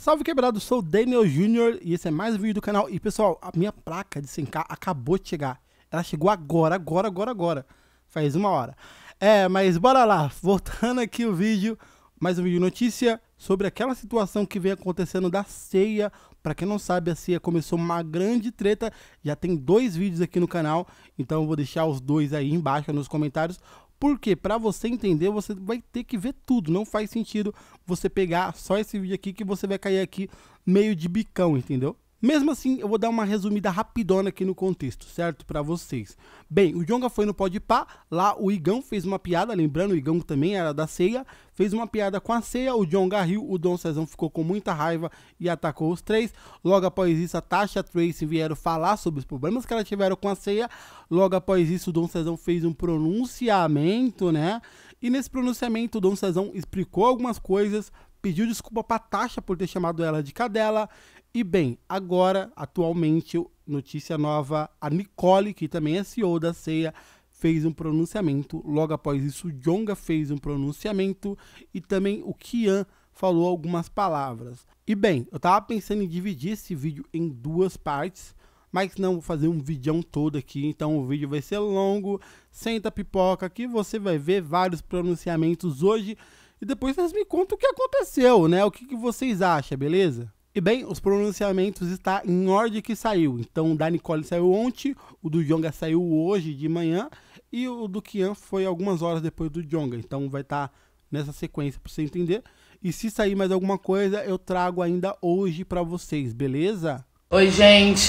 Salve quebrado, sou o Daniel Jr. e esse é mais um vídeo do canal. E pessoal, a minha placa de 100k acabou de chegar. Ela chegou agora. Faz uma hora. Mas bora lá, voltando aqui o vídeo. Mais um vídeo notícia sobre aquela situação que vem acontecendo da ceia. Pra quem não sabe, a ceia começou uma grande treta. Já tem 2 vídeos aqui no canal, então eu vou deixar os 2 aí embaixo nos comentários. Porque para você entender, você vai ter que ver tudo. Não faz sentido você pegar só esse vídeo aqui que você vai cair aqui meio de bicão, entendeu? Mesmo assim, eu vou dar uma resumida rapidona aqui no contexto, certo? Para vocês. Bem, o Djonga foi no Podpah, lá o Igão fez uma piada, lembrando, o Igão também era da ceia, fez uma piada com a ceia, o Djonga riu, o Dom Cezão ficou com muita raiva e atacou os 3. Logo após isso, a Tasha e a Tracy vieram falar sobre os problemas que elas tiveram com a ceia. Logo após isso, o Dom Cezão fez um pronunciamento, né? E nesse pronunciamento, o Dom Cezão explicou algumas coisas, pediu desculpa pra Tasha por ter chamado ela de cadela. E bem, agora, atualmente, notícia nova, a Nicole, que também é CEO da ceia, fez um pronunciamento. Logo após isso, o Djonga fez um pronunciamento e também o Kian falou algumas palavras. E bem, eu tava pensando em dividir esse vídeo em 2 partes, mas não vou fazer um vídeo todo aqui, então o vídeo vai ser longo. Senta a pipoca que você vai ver vários pronunciamentos hoje e depois vocês me contam o que aconteceu, né? O que vocês acham, beleza? E bem, os pronunciamentos estão em ordem que saiu. Então, o da Nicole saiu ontem, o do Djonga saiu hoje de manhã e o do Kian foi algumas horas depois do Djonga. Então, vai estar nessa sequência para você entender. E se sair mais alguma coisa, eu trago ainda hoje para vocês, beleza? Oi, gente.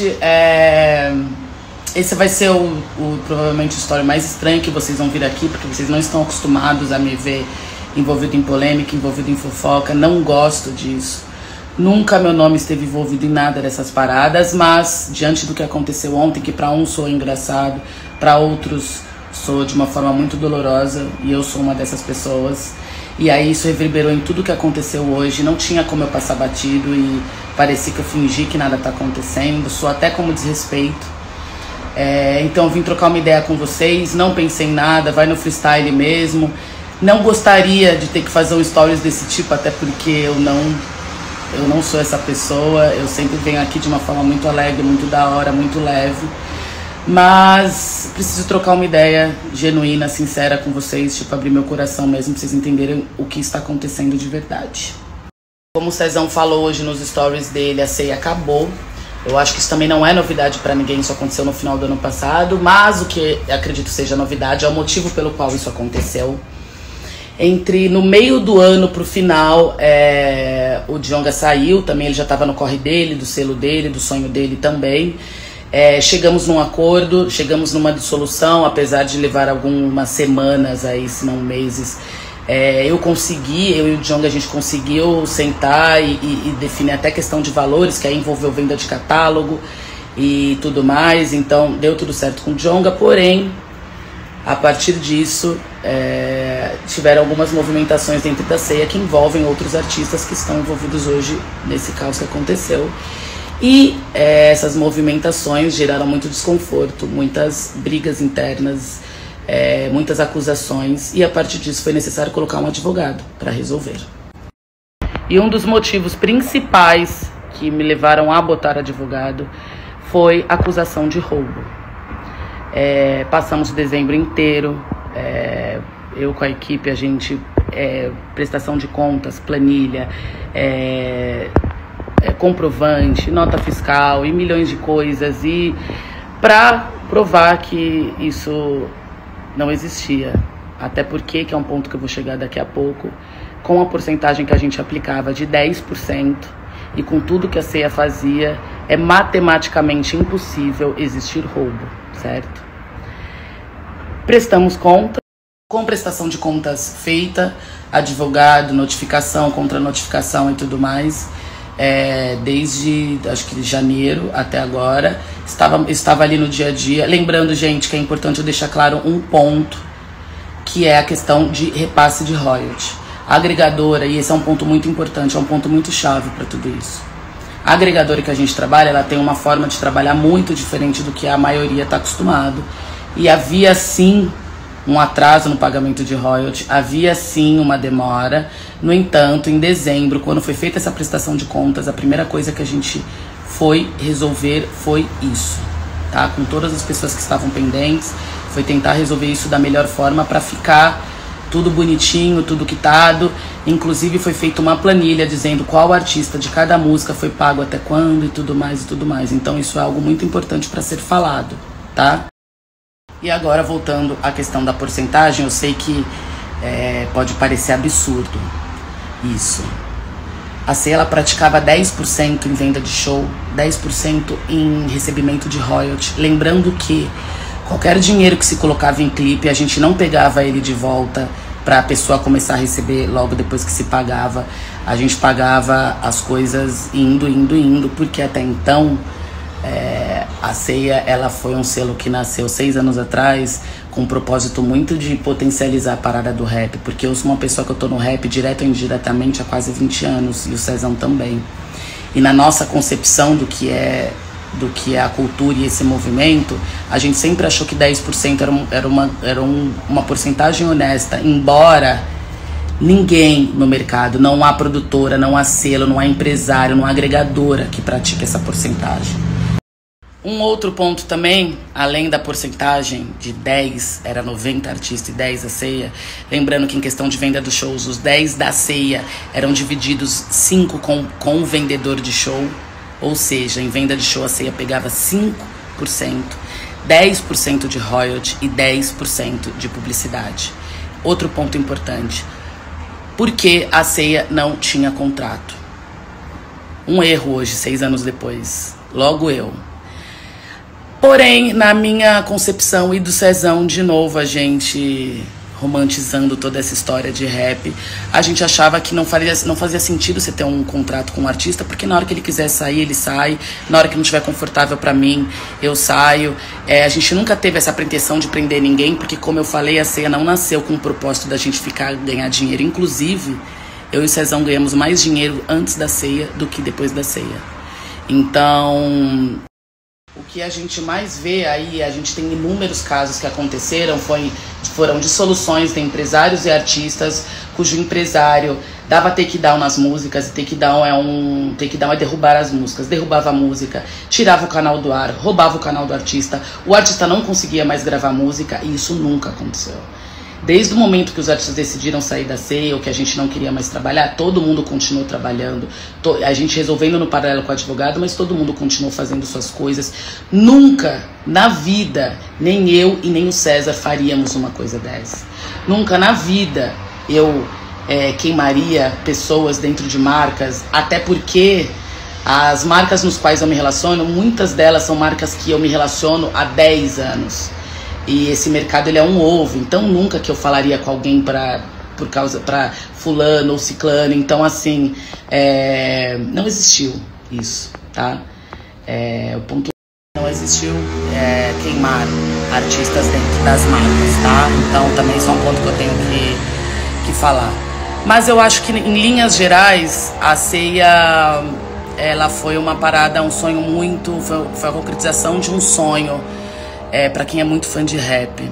Esse vai ser provavelmente o story mais estranho que vocês vão vir aqui, porque vocês não estão acostumados a me ver envolvido em polêmica, envolvido em fofoca. Não gosto disso. Nunca meu nome esteve envolvido em nada dessas paradas, mas diante do que aconteceu ontem, que para uns soa engraçado, para outros soa de uma forma muito dolorosa, e eu sou uma dessas pessoas. E aí isso reverberou em tudo que aconteceu hoje, não tinha como eu passar batido e parecia que eu fingi que nada tá acontecendo, soa até como desrespeito. Então eu vim trocar uma ideia com vocês, não pensei em nada, vai no freestyle mesmo. Não gostaria de ter que fazer um stories desse tipo, até porque eu não sou essa pessoa, eu sempre venho aqui de uma forma muito alegre, muito da hora, muito leve. Mas preciso trocar uma ideia genuína, sincera com vocês, tipo, abrir meu coração mesmo, pra vocês entenderem o que está acontecendo de verdade. Como o Cezão falou hoje nos stories dele, a ceia acabou. Eu acho que isso também não é novidade pra ninguém, isso aconteceu no final do ano passado. Mas o que acredito seja novidade é o motivo pelo qual isso aconteceu. No meio do ano pro final, o Djonga saiu, também ele já estava no corre dele, do selo dele, do sonho dele também. Chegamos num acordo, chegamos numa dissolução, apesar de levar algumas semanas aí, se não meses. Eu e o Djonga, a gente conseguiu sentar e definir até questão de valores, que aí envolveu venda de catálogo e tudo mais. Então deu tudo certo com o Djonga, porém, a partir disso, tiveram algumas movimentações dentro da ceia que envolvem outros artistas que estão envolvidos hoje nesse caos que aconteceu. E essas movimentações geraram muito desconforto, muitas brigas internas, muitas acusações, e a partir disso foi necessário colocar um advogado para resolver. E um dos motivos principais que me levaram a botar advogado foi acusação de roubo. Passamos o dezembro inteiro, eu com a equipe, a gente, prestação de contas, planilha, comprovante, nota fiscal e milhões de coisas, e para provar que isso não existia. Até porque, que é um ponto que eu vou chegar daqui a pouco, com a porcentagem que a gente aplicava de 10%, e com tudo que a ceia fazia, é matematicamente impossível existir roubo, certo? Prestamos conta, com prestação de contas feita, advogado, notificação, contra-notificação e tudo mais, desde, acho que janeiro até agora, estava ali no dia a dia. Lembrando, gente, que é importante eu deixar claro um ponto, que é a questão de repasse de royalty. A agregadora, e esse é um ponto muito importante, é um ponto muito chave para tudo isso. A agregadora que a gente trabalha, ela tem uma forma de trabalhar muito diferente do que a maioria está acostumado. E havia sim um atraso no pagamento de royalty, havia sim uma demora. No entanto, em dezembro, quando foi feita essa prestação de contas, a primeira coisa que a gente foi resolver foi isso, tá? Com todas as pessoas que estavam pendentes, foi tentar resolver isso da melhor forma para ficar tudo bonitinho, tudo quitado. Inclusive foi feita uma planilha dizendo qual artista de cada música foi pago até quando e tudo mais e tudo mais. Então isso é algo muito importante para ser falado, tá? E agora voltando à questão da porcentagem, eu sei que pode parecer absurdo isso. A Ceia, ela praticava 10% em venda de show, 10% em recebimento de royalty. Lembrando que qualquer dinheiro que se colocava em clipe, a gente não pegava ele de volta para a pessoa começar a receber logo depois que se pagava. A gente pagava as coisas indo, porque até então a Ceia, ela foi um selo que nasceu 6 anos atrás com um propósito muito de potencializar a parada do rap, porque eu sou uma pessoa que eu tô no rap direto ou indiretamente há quase 20 anos, e o Cezão também. E na nossa concepção do que é a cultura e esse movimento, a gente sempre achou que 10% era uma porcentagem honesta, embora ninguém no mercado, não há produtora, não há selo, não há empresário, não há agregadora que pratique essa porcentagem. Um outro ponto também, além da porcentagem de 10, era 90 artistas e 10 a Ceia, lembrando que em questão de venda dos shows, os 10 da Ceia eram divididos 5 com o vendedor de show, ou seja, em venda de show a Ceia pegava 5%, 10% de royalty e 10% de publicidade. Outro ponto importante, por que a Ceia não tinha contrato? Um erro hoje, 6 anos depois, logo eu. Porém, na minha concepção e do Cezão, de novo, a gente romantizando toda essa história de rap, a gente achava que não fazia sentido você ter um contrato com um artista, porque na hora que ele quiser sair, ele sai, na hora que não estiver confortável pra mim, eu saio. A gente nunca teve essa pretensão de prender ninguém, porque como eu falei, a Ceia não nasceu com o propósito da gente ganhar dinheiro. Inclusive, eu e o Cezão ganhamos mais dinheiro antes da Ceia do que depois da Ceia. Então, o que a gente mais vê aí, a gente tem inúmeros casos que aconteceram, foram dissoluções de empresários e artistas, cujo empresário dava takedown nas músicas, e takedown é derrubar as músicas, derrubava a música, tirava o canal do ar, roubava o canal do artista, o artista não conseguia mais gravar música, e isso nunca aconteceu. Desde o momento que os artistas decidiram sair da Ceia, ou que a gente não queria mais trabalhar, todo mundo continuou trabalhando, a gente resolvendo no paralelo com o advogado, mas todo mundo continuou fazendo suas coisas. Nunca, na vida, nem eu e nem o César faríamos uma coisa dessa. Nunca na vida eu queimaria pessoas dentro de marcas, até porque as marcas nos quais eu me relaciono, muitas delas são marcas que eu me relaciono há 10 anos. E esse mercado, ele é um ovo, então nunca que eu falaria com alguém pra fulano ou ciclano. Então, assim, não existiu isso, tá? O ponto não existiu queimar artistas dentro das marcas, tá? Então, também isso é um ponto que eu tenho que falar. Mas eu acho que, em linhas gerais, a Ceia, ela foi uma parada, um sonho muito... Foi a concretização de um sonho. Pra quem é muito fã de rap,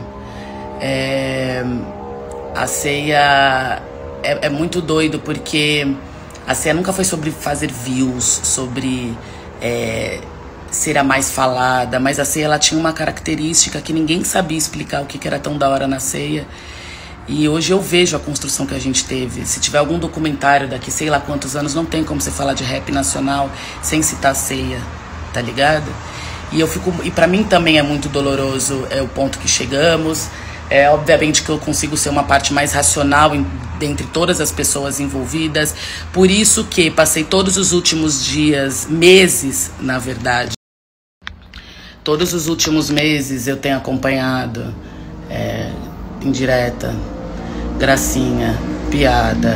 a Ceia é muito doido, porque a Ceia nunca foi sobre fazer views, sobre ser a mais falada, mas a Ceia, ela tinha uma característica que ninguém sabia explicar o que era tão da hora na Ceia. E hoje eu vejo a construção que a gente teve. Se tiver algum documentário daqui sei lá quantos anos, não tem como você falar de rap nacional sem citar a Ceia, tá ligado? E pra mim também é muito doloroso o ponto que chegamos. Obviamente que eu consigo ser uma parte mais racional dentre todas as pessoas envolvidas. Por isso que passei todos os últimos dias, meses, na verdade. Todos os últimos meses eu tenho acompanhado indireta, gracinha, piada,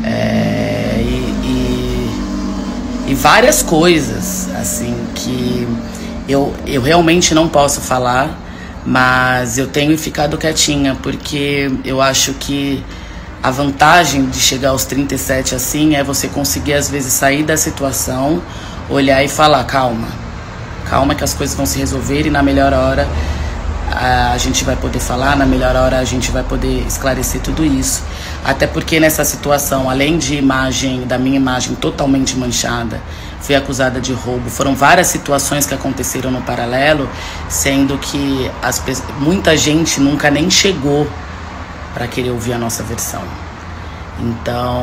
e várias coisas, assim, que... Eu realmente não posso falar, mas eu tenho ficado quietinha, porque eu acho que a vantagem de chegar aos 37 assim é você conseguir às vezes sair da situação, olhar e falar, calma que as coisas vão se resolver, e na melhor hora a gente vai poder falar, na melhor hora a gente vai poder esclarecer tudo isso. Até porque nessa situação, além da minha imagem totalmente manchada, fui acusada de roubo. Foram várias situações que aconteceram no paralelo, sendo que muita gente nunca nem chegou para querer ouvir a nossa versão. Então,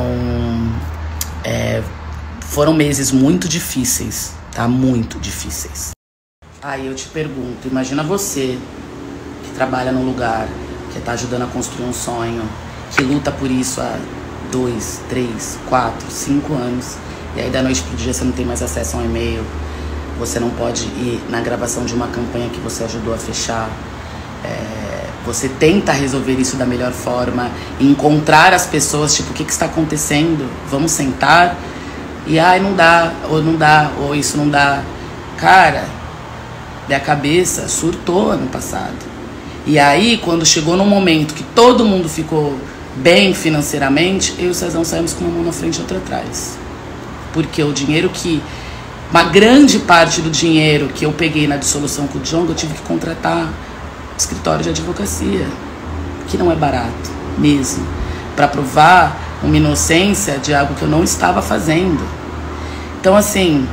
foram meses muito difíceis, tá? Muito difíceis. Aí eu te pergunto, imagina você que trabalha num lugar, que tá ajudando a construir um sonho, que luta por isso há 2, 3, 4, 5 anos, e aí da noite pro dia você não tem mais acesso a um e-mail, você não pode ir na gravação de uma campanha que você ajudou a fechar. Você tenta resolver isso da melhor forma, encontrar as pessoas, tipo, o que está acontecendo? Vamos sentar? E não dá, ou isso não dá. Cara, minha cabeça surtou ano passado. E aí, quando chegou num momento que todo mundo ficou bem financeiramente, eu e o Cezão saímos com uma mão na frente e outra atrás. Porque o dinheiro uma grande parte do dinheiro que eu peguei na dissolução com o Djonga, eu tive que contratar escritório de advocacia, que não é barato mesmo, para provar uma inocência de algo que eu não estava fazendo. Então, assim,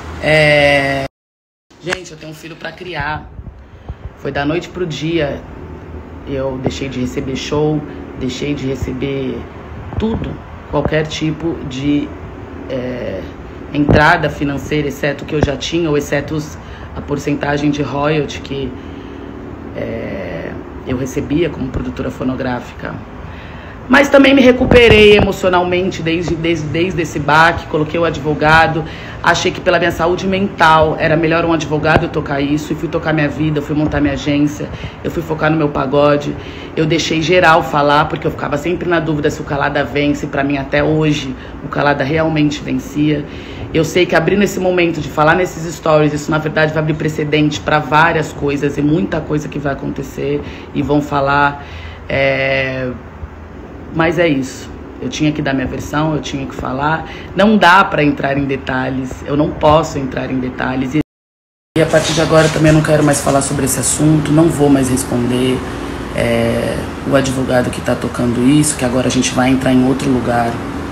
gente, eu tenho um filho para criar. Foi da noite pro dia. Eu deixei de receber show, deixei de receber tudo, qualquer tipo de entrada financeira, exceto o que eu já tinha, ou exceto a porcentagem de royalty que eu recebia como produtora fonográfica. Mas também me recuperei emocionalmente desde esse baque, coloquei o advogado, achei que pela minha saúde mental era melhor um advogado eu tocar isso, e fui tocar minha vida, fui montar minha agência, eu fui focar no meu pagode, eu deixei geral falar, porque eu ficava sempre na dúvida se o Calada vence, pra mim até hoje o Calada realmente vencia. Eu sei que abrindo esse momento de falar nesses stories, isso na verdade vai abrir precedente para várias coisas e muita coisa que vai acontecer e vão falar. Mas é isso. Eu tinha que dar minha versão, eu tinha que falar. Não dá para entrar em detalhes, eu não posso entrar em detalhes. E a partir de agora também eu não quero mais falar sobre esse assunto, não vou mais responder o advogado que está tocando isso, que agora a gente vai entrar em outro lugar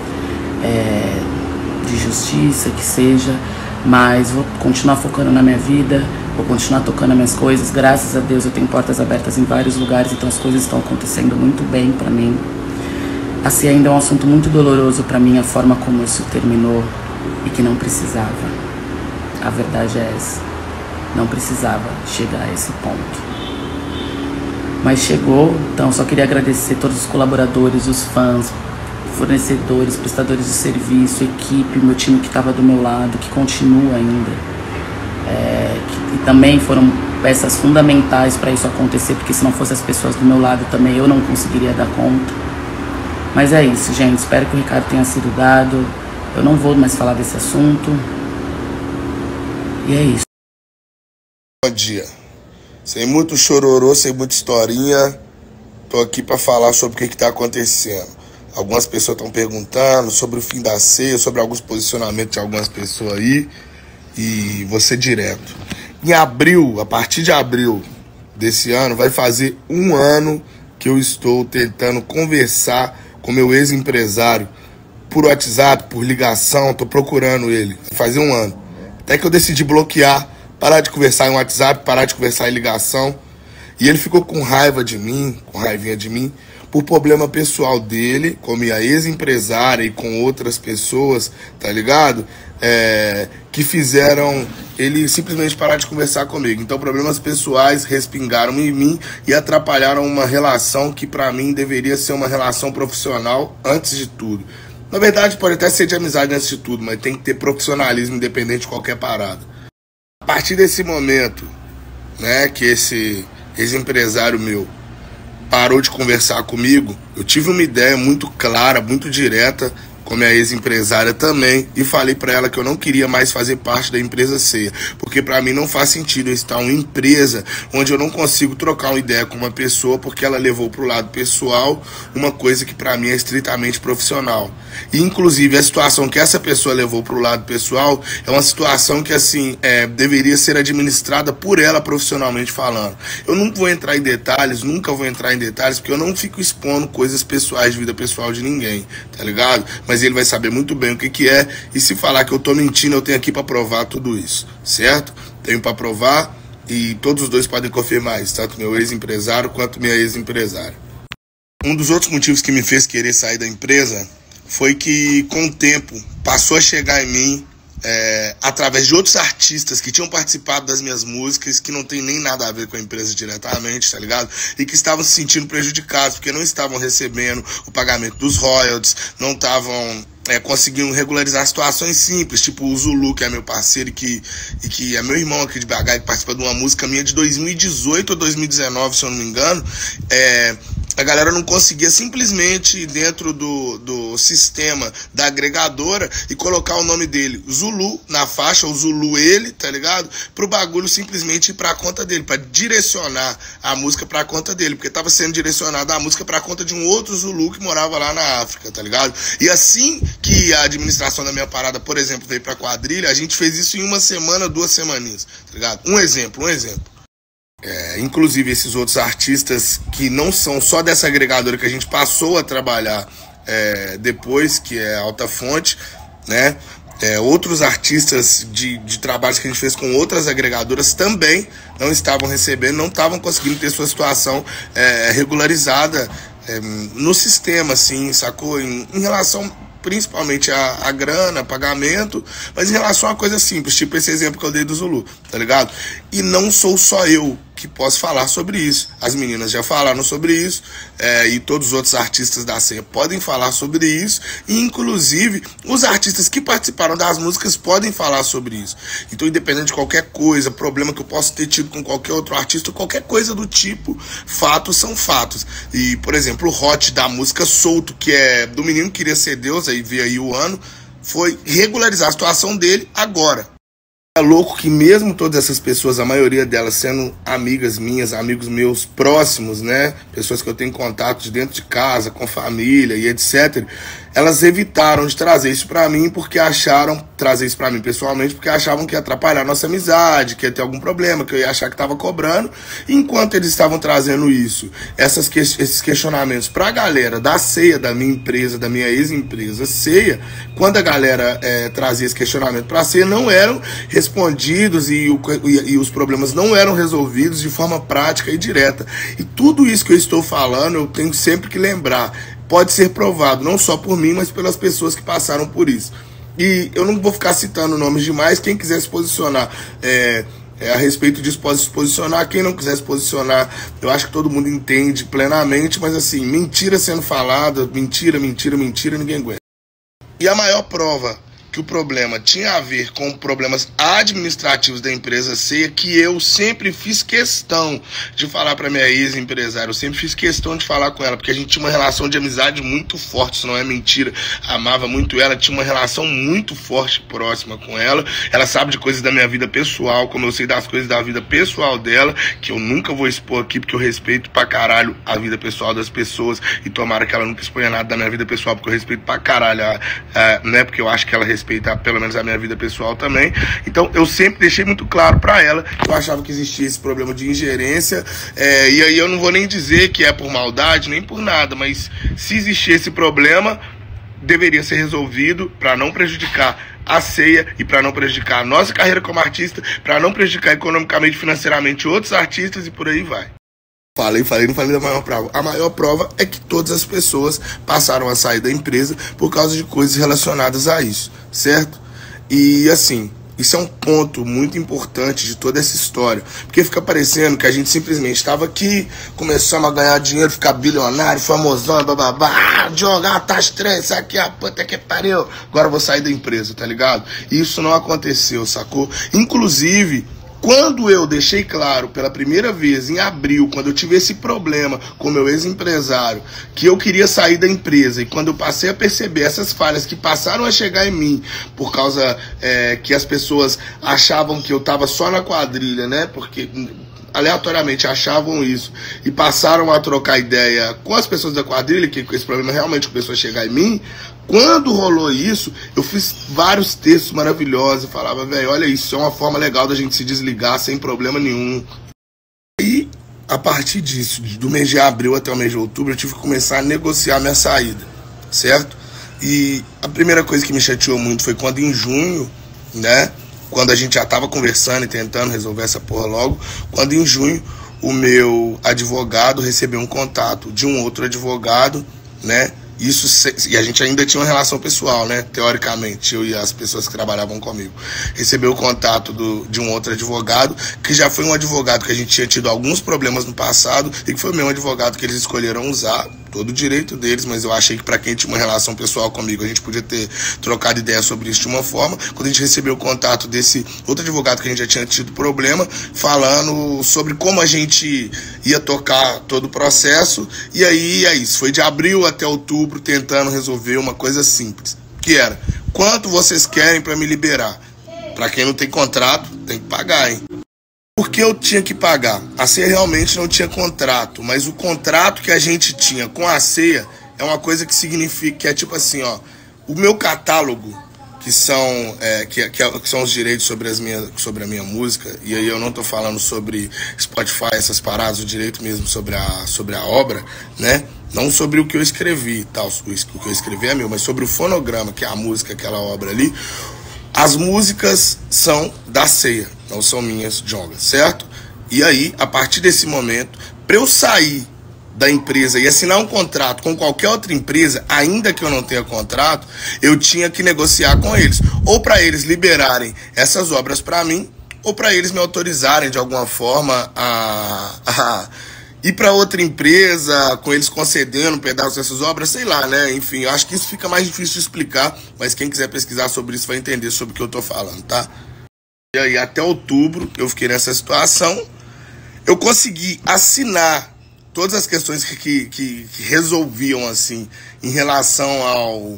de justiça, que seja, mas vou continuar focando na minha vida, vou continuar tocando as minhas coisas. Graças a Deus eu tenho portas abertas em vários lugares, então as coisas estão acontecendo muito bem pra mim. Assim, ainda é um assunto muito doloroso pra mim, a forma como isso terminou, e que não precisava. A verdade é essa, não precisava chegar a esse ponto. Mas chegou, então só queria agradecer todos os colaboradores, os fãs, fornecedores, prestadores de serviço, equipe, meu time que estava do meu lado, que continua ainda, que também foram peças fundamentais para isso acontecer, porque se não fossem as pessoas do meu lado também eu não conseguiria dar conta. Mas é isso, gente, espero que o recado tenha sido dado, eu não vou mais falar desse assunto, e é isso. Bom dia, sem muito chororô, sem muita historinha, tô aqui para falar sobre o que está acontecendo. Algumas pessoas estão perguntando sobre o fim da ceia, sobre alguns posicionamentos de algumas pessoas aí. E vou ser direto. Em abril, a partir de abril desse ano, vai fazer 1 ano que eu estou tentando conversar com meu ex-empresário por WhatsApp, por ligação, tô procurando ele. Vai fazer 1 ano. Até que eu decidi bloquear, parar de conversar em WhatsApp, parar de conversar em ligação. E ele ficou com raiva de mim, com raivinha de mim, por problema pessoal dele, com minha ex-empresária e com outras pessoas, tá ligado? Que fizeram ele simplesmente parar de conversar comigo. Então problemas pessoais respingaram em mim e atrapalharam uma relação que pra mim deveria ser uma relação profissional antes de tudo. Na verdade pode até ser de amizade antes de tudo, mas tem que ter profissionalismo independente de qualquer parada. A partir desse momento, né, que esse ex-empresário meu parou de conversar comigo, eu tive uma ideia muito clara, muito direta com minha ex-empresária também, e falei pra ela que eu não queria mais fazer parte da empresa Ceia, porque pra mim não faz sentido eu estar em uma empresa onde eu não consigo trocar uma ideia com uma pessoa porque ela levou pro lado pessoal uma coisa que pra mim é estritamente profissional. E inclusive a situação que essa pessoa levou pro lado pessoal é uma situação que assim deveria ser administrada por ela profissionalmente falando. Eu não vou entrar em detalhes, nunca vou entrar em detalhes, porque eu não fico expondo coisas pessoais de vida pessoal de ninguém, tá ligado? Mas ele vai saber muito bem o que é, e se falar que eu tô mentindo, eu tenho aqui pra provar tudo isso, certo? Tenho pra provar, e todos os dois podem confirmar isso, tanto meu ex-empresário quanto minha ex-empresária. Um dos outros motivos que me fez querer sair da empresa foi que, com o tempo, passou a chegar em mim através de outros artistas que tinham participado das minhas músicas, que não tem nem nada a ver com a empresa diretamente, tá ligado? E que estavam se sentindo prejudicados, porque não estavam recebendo o pagamento dos royalties, não estavam conseguindo regularizar situações simples, tipo o Zulu, que é meu parceiro e que é meu irmão aqui de BH, que participa de uma música minha de 2018 ou 2019, se eu não me engano. A galera não conseguia simplesmente ir dentro do sistema da agregadora e colocar o nome dele, Zulu, na faixa, o Zulu ele, tá ligado? Pro bagulho simplesmente ir pra conta dele, pra direcionar a música pra conta dele, porque tava sendo direcionada a música pra conta de um outro Zulu que morava lá na África, tá ligado? E assim que a administração da minha parada, por exemplo, veio pra quadrilha, a gente fez isso em uma semana, 2 semaninhas, tá ligado? Um exemplo. Inclusive esses outros artistas que não são só dessa agregadora que a gente passou a trabalhar depois, que é Alta Fonte, né? Outros artistas de trabalhos que a gente fez com outras agregadoras também não estavam recebendo, não estavam conseguindo ter sua situação regularizada no sistema, assim, sacou? Em relação principalmente a grana, pagamento, mas em relação a coisas simples, tipo esse exemplo que eu dei do Zulu, tá ligado? E não sou só eu que posso falar sobre isso. As meninas já falaram sobre isso, e todos os outros artistas da Ceia podem falar sobre isso, e inclusive os artistas que participaram das músicas podem falar sobre isso. Então, independente de qualquer coisa, problema que eu possa ter tido com qualquer outro artista, qualquer coisa do tipo, fatos são fatos. E, por exemplo, o hot da música Solto, que é do Menino Que Queria Ser Deus, aí veio aí o ano, foi regularizar a situação dele agora. É louco que mesmo todas essas pessoas, a maioria delas sendo amigas minhas, amigos meus próximos, né? Pessoas que eu tenho contato de dentro de casa, com família e etc. Elas evitaram de trazer isso pra mim porque acharam, trazer isso pra mim pessoalmente, porque achavam que ia atrapalhar a nossa amizade, que ia ter algum problema, que eu ia achar que tava cobrando. E enquanto eles estavam trazendo isso, esses questionamentos pra galera da Ceia, da minha empresa, da minha ex-empresa Ceia, quando a galera trazia esse questionamento pra Ceia, não eram respondidos e os problemas não eram resolvidos de forma prática e direta. E tudo isso que eu estou falando, eu tenho sempre que lembrar. Pode ser provado, não só por mim, mas pelas pessoas que passaram por isso. E eu não vou ficar citando nomes demais. Quem quiser se posicionar a respeito disso pode se posicionar. Quem não quiser se posicionar, eu acho que todo mundo entende plenamente. Mas assim, mentira sendo falada, mentira, ninguém aguenta. E a maior prova que o problema tinha a ver com problemas administrativos da empresa Ceia, que eu sempre fiz questão de falar para minha ex-empresária, eu sempre fiz questão de falar com ela, porque a gente tinha uma relação de amizade muito forte, isso não é mentira, amava muito ela, tinha uma relação muito forte, próxima com ela, ela sabe de coisas da minha vida pessoal, como eu sei das coisas da vida pessoal dela, que eu nunca vou expor aqui, porque eu respeito pra caralho a vida pessoal das pessoas, e tomara que ela nunca exponha nada da minha vida pessoal, porque eu respeito pra caralho, né, porque eu acho que ela respeita pelo menos a minha vida pessoal também. Então eu sempre deixei muito claro pra ela que eu achava que existia esse problema de ingerência, e aí eu não vou nem dizer que é por maldade, nem por nada, mas se existir esse problema, deveria ser resolvido pra não prejudicar a Ceia e pra não prejudicar a nossa carreira como artista, pra não prejudicar economicamente, financeiramente outros artistas e por aí vai. Não falei da maior prova. A maior prova é que todas as pessoas passaram a sair da empresa por causa de coisas relacionadas a isso, certo? E assim, isso é um ponto muito importante de toda essa história, porque fica parecendo que a gente simplesmente estava aqui, começamos a ganhar dinheiro, ficar bilionário, famosão, bababá, jogar tá estranho, isso aqui, a puta que pariu, agora eu vou sair da empresa, tá ligado? E isso não aconteceu, sacou? Inclusive, Quando eu deixei claro pela primeira vez, em abril, quando eu tive esse problema com meu ex-empresário, que eu queria sair da empresa, e quando eu passei a perceber essas falhas que passaram a chegar em mim, por causa que as pessoas achavam que eu estava só na quadrilha, né? Porque aleatoriamente achavam isso e passaram a trocar ideia com as pessoas da quadrilha, que esse problema realmente começou a chegar em mim. Quando rolou isso, eu fiz vários textos maravilhosos e falava, velho, olha isso é uma forma legal da gente se desligar sem problema nenhum. E a partir disso, do mês de abril até o mês de outubro, eu tive que começar a negociar minha saída, certo? E a primeira coisa que me chateou muito foi quando em junho, né, quando a gente já estava conversando e tentando resolver essa porra logo, quando em junho o meu advogado recebeu um contato de um outro advogado, né? E a gente ainda tinha uma relação pessoal, né? Teoricamente, eu e as pessoas que trabalhavam comigo. Recebeu o contato de um outro advogado, que já foi um advogado que a gente tinha tido alguns problemas no passado, e que foi o mesmo advogado que eles escolheram usar, todo o direito deles, mas eu achei que para quem tinha uma relação pessoal comigo, a gente podia ter trocado ideia sobre isso de uma forma. Quando a gente recebeu o contato desse outro advogado que a gente já tinha tido problema, falando sobre como a gente ia tocar todo o processo, e aí é isso. Foi de abril até outubro tentando resolver uma coisa simples, que era, quanto vocês querem para me liberar? Para quem não tem contrato, tem que pagar, hein? Por que eu tinha que pagar? A CEIA realmente não tinha contrato, mas o contrato que a gente tinha com a CEIA é uma coisa que significa, que é tipo assim, ó, o meu catálogo, que são, que são os direitos sobre a minha música, e aí eu não tô falando sobre Spotify, essas paradas, o direito mesmo sobre a obra, né? Não sobre o que eu escrevi, tal, o que eu escrevi é meu, mas sobre o fonograma, que é a música, aquela obra ali. As músicas são da CEIA, não são minhas, Djonga, certo? E aí, a partir desse momento, para eu sair da empresa e assinar um contrato com qualquer outra empresa, ainda que eu não tenha contrato, eu tinha que negociar com eles. Ou para eles liberarem essas obras para mim, ou para eles me autorizarem de alguma forma a ir para outra empresa, com eles concedendo um pedaço dessas obras, sei lá, né? Enfim, eu acho que isso fica mais difícil de explicar, mas quem quiser pesquisar sobre isso vai entender sobre o que eu tô falando, tá? E aí, até outubro, eu fiquei nessa situação. Eu consegui assinar todas as questões que resolviam, assim, em relação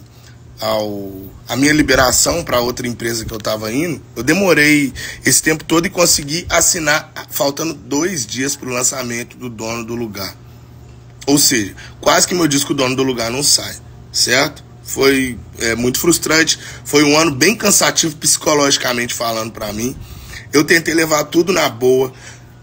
a minha liberação para outra empresa que eu estava indo. Eu demorei esse tempo todo e consegui assinar faltando 2 dias para o lançamento do Dono do Lugar. Ou seja, quase que meu disco Dono do Lugar não sai, certo? Foi muito frustrante, foi um ano bem cansativo psicologicamente falando para mim. Eu tentei levar tudo na boa.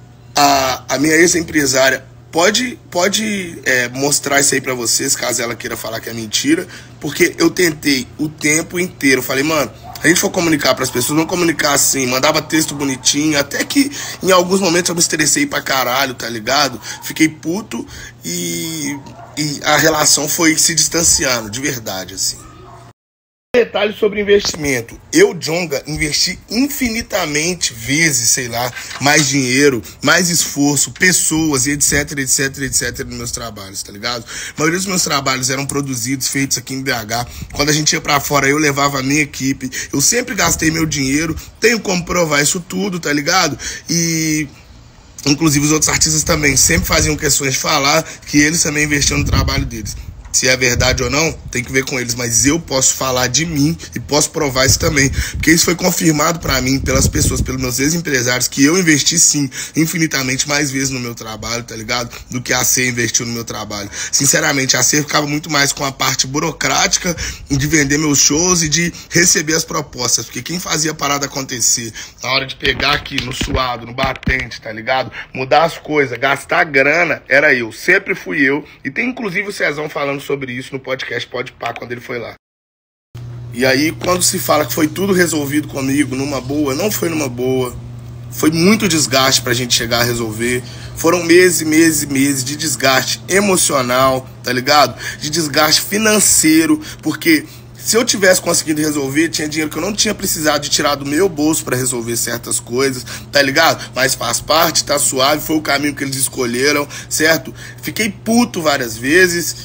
A minha ex-empresária pode mostrar isso aí pra vocês, caso ela queira falar que é mentira, porque eu tentei o tempo inteiro. Falei, mano, a gente for comunicar pras pessoas, vamos comunicar assim, mandava texto bonitinho, até que em alguns momentos eu me estressei pra caralho, tá ligado? Fiquei puto e a relação foi se distanciando, de verdade, assim. Detalhes sobre investimento. Eu, Djonga, investi infinitamente vezes, sei lá, mais dinheiro, mais esforço, pessoas e etc, nos meus trabalhos, tá ligado? A maioria dos meus trabalhos eram produzidos, feitos aqui em BH. Quando a gente ia pra fora, eu levava a minha equipe. Eu sempre gastei meu dinheiro, tenho como provar isso tudo, tá ligado? E inclusive os outros artistas também sempre faziam questões de falar que eles também investiam no trabalho deles. Se é verdade ou não, tem que ver com eles, mas eu posso falar de mim e posso provar isso também, porque isso foi confirmado pra mim pelas pessoas, pelos meus ex-empresários, que eu investi sim, infinitamente mais vezes no meu trabalho, tá ligado? Do que a CEIA investiu no meu trabalho. Sinceramente, a CEIA ficava muito mais com a parte burocrática de vender meus shows e de receber as propostas, porque quem fazia a parada acontecer, na hora de pegar aqui no suado, no batente, tá ligado? Mudar as coisas, gastar grana, era eu, sempre fui eu, e tem inclusive o Cezão falando sobre isso no podcast Pode Pá, quando ele foi lá. E aí, quando se fala que foi tudo resolvido comigo numa boa, não foi numa boa. Foi muito desgaste pra gente chegar a resolver. Foram meses e meses e meses de desgaste emocional, tá ligado? De desgaste financeiro, porque Se eu tivesse conseguido resolver, tinha dinheiro que eu não tinha precisado de tirar do meu bolso pra resolver certas coisas, tá ligado? Mas faz parte, tá suave, foi o caminho que eles escolheram, certo? Fiquei puto várias vezes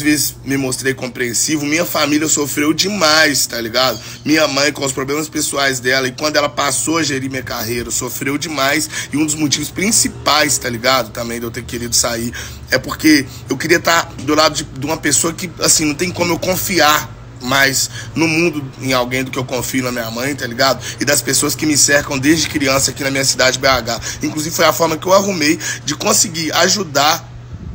me mostrei compreensivo, minha família sofreu demais, tá ligado? Minha mãe com os problemas pessoais dela, e quando ela passou a gerir minha carreira, sofreu demais, e um dos motivos principais, tá ligado? Também de eu ter querido sair, é porque eu queria estar do lado de uma pessoa que, assim, não tem como eu confiar mais no mundo em alguém do que eu confio na minha mãe, tá ligado? E das pessoas que me cercam desde criança aqui na minha cidade, BH. Inclusive foi a forma que eu arrumei de conseguir ajudar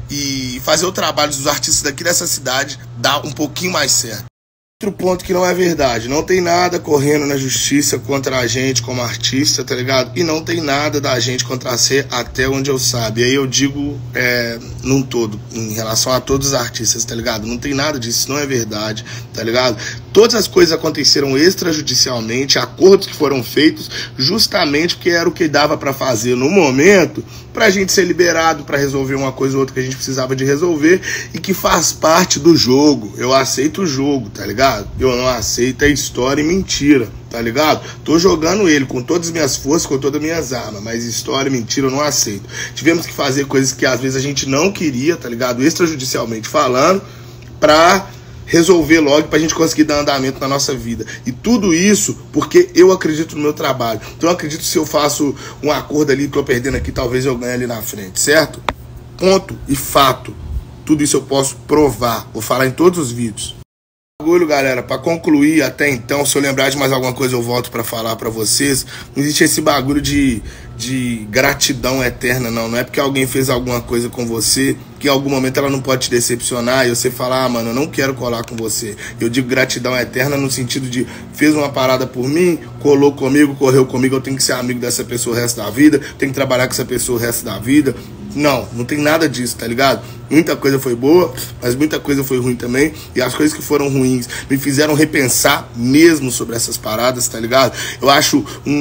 e fazer o trabalho dos artistas daqui dessa cidade dar um pouquinho mais certo. Outro ponto que não é verdade, não tem nada correndo na justiça contra a gente como artista, tá ligado? E não tem nada da gente contra a C até onde eu sabe. E aí eu digo num todo, em relação a todos os artistas, tá ligado? Não tem nada disso, isso não é verdade, tá ligado? Todas as coisas aconteceram extrajudicialmente, acordos que foram feitos justamente porque era o que dava pra fazer no momento, pra gente ser liberado pra resolver uma coisa ou outra que a gente precisava de resolver e que faz parte do jogo. Eu aceito o jogo, tá ligado? Eu não aceito a história e mentira, tá ligado? Tô jogando ele com todas as minhas forças, com todas as minhas armas, mas história e mentira eu não aceito. Tivemos que fazer coisas que às vezes a gente não queria, tá ligado? Extrajudicialmente falando, pra resolver logo, pra gente conseguir dar andamento na nossa vida. E tudo isso porque eu acredito no meu trabalho. Então eu acredito que se eu faço um acordo ali, tô perdendo aqui, talvez eu ganhe ali na frente, certo? Ponto e fato. Tudo isso eu posso provar. Vou falar em todos os vídeos. Bagulho, galera, pra concluir até então, se eu lembrar de mais alguma coisa eu volto pra falar pra vocês. Não existe esse bagulho de gratidão eterna, não. Não é porque alguém fez alguma coisa com você que em algum momento ela não pode te decepcionar e você falar, ah, mano, eu não quero colar com você. Eu digo gratidão eterna no sentido de fez uma parada por mim, colou comigo, correu comigo, eu tenho que ser amigo dessa pessoa o resto da vida, tenho que trabalhar com essa pessoa o resto da vida. Não, não tem nada disso, tá ligado? Muita coisa foi boa, mas muita coisa foi ruim também. E as coisas que foram ruins me fizeram repensar mesmo sobre essas paradas, tá ligado? Eu acho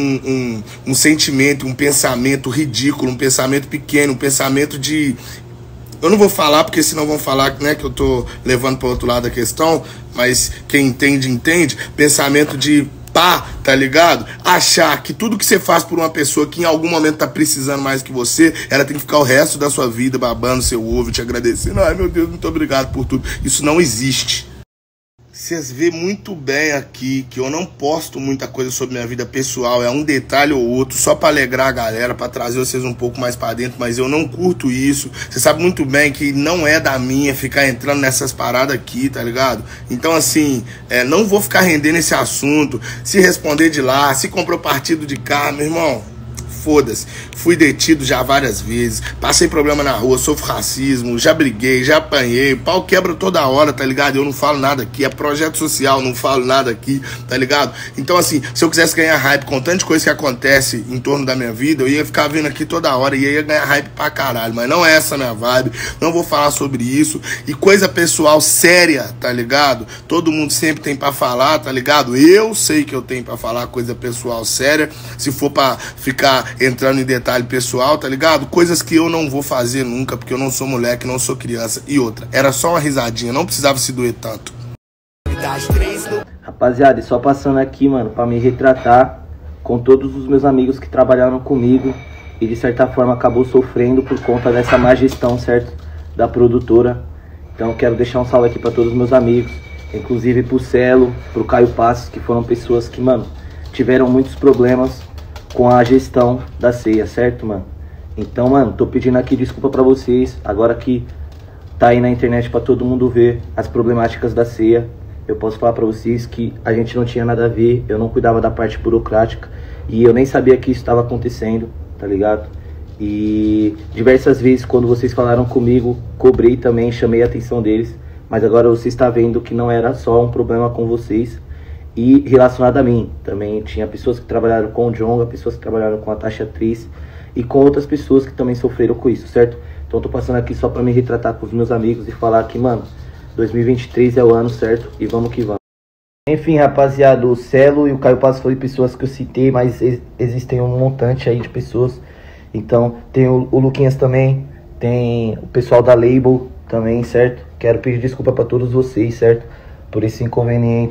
um sentimento, um pensamento ridículo, um pensamento pequeno, um pensamento de... Eu não vou falar, porque senão vão falar, né, que eu tô levando para outro lado da questão, mas quem entende, entende. Pensamento de pá, tá ligado? Achar que tudo que você faz por uma pessoa que em algum momento tá precisando mais que você, ela tem que ficar o resto da sua vida babando seu ovo, te agradecendo. Ai, meu Deus, muito obrigado por tudo. Isso não existe. Vocês vê muito bem aqui que eu não posto muita coisa sobre minha vida pessoal, é um detalhe ou outro, só pra alegrar a galera, pra trazer vocês um pouco mais pra dentro, mas eu não curto isso. Você sabe muito bem que não é da minha ficar entrando nessas paradas aqui, tá ligado? Então assim, não vou ficar rendendo esse assunto, se responder de lá, se comprou partido de cá, meu irmão. Foda-se, fui detido já várias vezes, passei problema na rua, sofro racismo, já briguei, já apanhei, pau quebra toda hora, tá ligado? Eu não falo nada aqui, é projeto social, não falo nada aqui, tá ligado? Então assim, se eu quisesse ganhar hype com tanta coisa que acontece em torno da minha vida, eu ia ficar vindo aqui toda hora e ia ganhar hype pra caralho, mas não é essa a minha vibe, não vou falar sobre isso. E coisa pessoal séria, tá ligado? Todo mundo sempre tem pra falar, tá ligado? Eu sei que eu tenho pra falar coisa pessoal séria, se for pra ficar entrando em detalhe pessoal, tá ligado? Coisas que eu não vou fazer nunca, porque eu não sou moleque, não sou criança. E outra, era só uma risadinha, não precisava se doer tanto. Rapaziada, e só passando aqui, mano, pra me retratar com todos os meus amigos que trabalharam comigo e de certa forma acabou sofrendo por conta dessa má gestão, certo? Da produtora. Então eu quero deixar um salve aqui pra todos os meus amigos, inclusive pro Celo, pro Caio Passos, que foram pessoas que, mano, tiveram muitos problemas com a gestão da ceia, certo, mano? Então, mano, tô pedindo aqui desculpa pra vocês, agora que tá aí na internet pra todo mundo ver as problemáticas da ceia, eu posso falar pra vocês que a gente não tinha nada a ver, eu não cuidava da parte burocrática e eu nem sabia que isso estava acontecendo, tá ligado? E diversas vezes quando vocês falaram comigo, cobrei também, chamei a atenção deles, mas agora você está vendo que não era só um problema com vocês. E relacionado a mim, também tinha pessoas que trabalharam com o Djonga, pessoas que trabalharam com a Tasha Atriz e com outras pessoas que também sofreram com isso, certo? Então tô passando aqui só pra me retratar com os meus amigos e falar que, mano, 2023 é o ano, certo? E vamos que vamos. Enfim, rapaziada, o Celo e o Caio Passos foram pessoas que eu citei, mas existem um montante aí de pessoas. Então tem o Luquinhas também, tem o pessoal da Label também, certo? Quero pedir desculpa pra todos vocês, certo? Por esse inconveniente.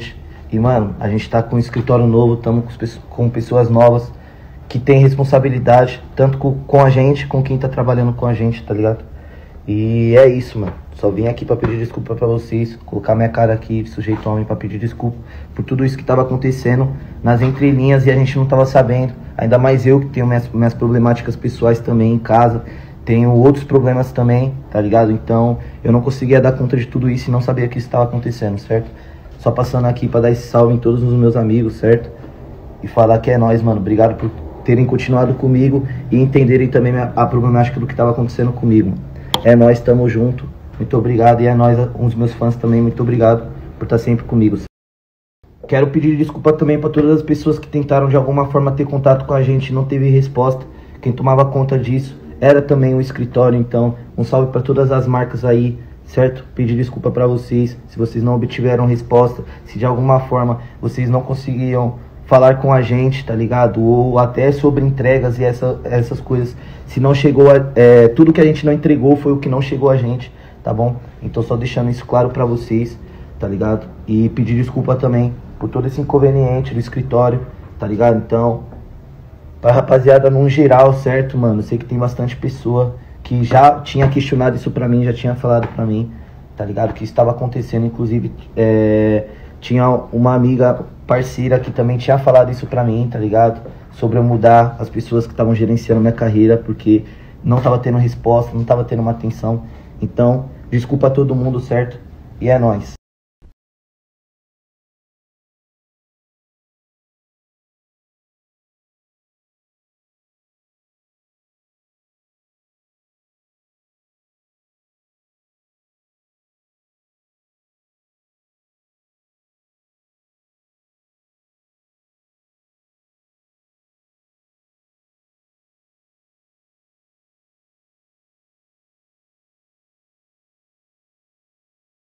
E, mano, a gente tá com um escritório novo, estamos com pessoas novas que tem responsabilidade, tanto com a gente, com quem tá trabalhando com a gente, tá ligado? E é isso, mano. Só vim aqui pra pedir desculpa pra vocês, colocar minha cara aqui, sujeito homem, pra pedir desculpa por tudo isso que tava acontecendo nas entrelinhas e a gente não tava sabendo. Ainda mais eu que tenho minhas problemáticas pessoais também em casa, tenho outros problemas também, tá ligado? Então eu não conseguia dar conta de tudo isso e não sabia que isso tava acontecendo, certo? Só passando aqui pra dar esse salve em todos os meus amigos, certo? E falar que é nóis, mano. Obrigado por terem continuado comigo e entenderem também a problemática do que tava acontecendo comigo. É nóis, tamo junto. Muito obrigado. E é nóis, uns meus fãs também, muito obrigado por estar sempre comigo. Quero pedir desculpa também para todas as pessoas que tentaram de alguma forma ter contato com a gente e não teve resposta. Quem tomava conta disso era também o escritório, então um salve para todas as marcas aí, certo? Pedir desculpa para vocês se vocês não obtiveram resposta, se de alguma forma vocês não conseguiam falar com a gente, tá ligado? Ou até sobre entregas e essas coisas. Se não chegou, tudo que a gente não entregou foi o que não chegou a gente, tá bom? Então só deixando isso claro pra vocês, tá ligado? E pedir desculpa também por todo esse inconveniente do escritório, tá ligado? Então, pra rapaziada num geral, certo, mano? Sei que tem bastante pessoa que já tinha questionado isso pra mim, já tinha falado pra mim, tá ligado? Que isso estava acontecendo, inclusive, tinha uma amiga parceira que também tinha falado isso pra mim, tá ligado? Sobre eu mudar as pessoas que estavam gerenciando minha carreira, porque não tava tendo resposta, não tava tendo uma atenção. Então, desculpa a todo mundo, certo? E é nóis.